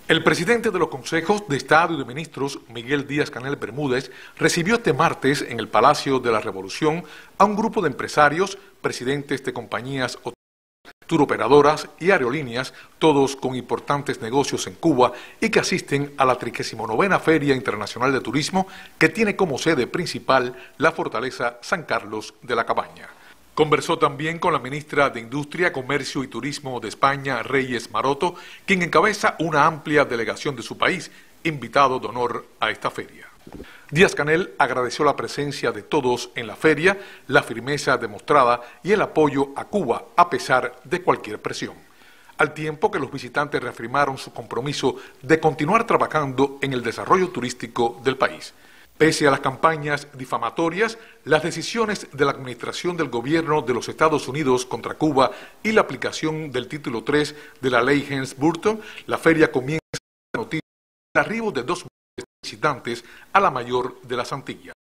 El presidente de los Consejos de Estado y de Ministros, Miguel Díaz-Canel Bermúdez, recibió este martes en el Palacio de la Revolución a un grupo de empresarios, presidentes de compañías turoperadoras y aerolíneas, todos con importantes negocios en Cuba y que asisten a la 39ª Feria Internacional de Turismo, que tiene como sede principal la Fortaleza San Carlos de la Cabaña. Conversó también con la ministra de Industria, Comercio y Turismo de España, Reyes Maroto, quien encabeza una amplia delegación de su país, invitado de honor a esta feria. Díaz-Canel agradeció la presencia de todos en la feria, la firmeza demostrada y el apoyo a Cuba a pesar de cualquier presión, al tiempo que los visitantes reafirmaron su compromiso de continuar trabajando en el desarrollo turístico del país. Pese a las campañas difamatorias, las decisiones de la administración del gobierno de los Estados Unidos contra Cuba y la aplicación del título 3 de la ley Helms-Burton, la feria comienza a noticia el arribo de 2 millones de visitantes a la mayor de las Antillas.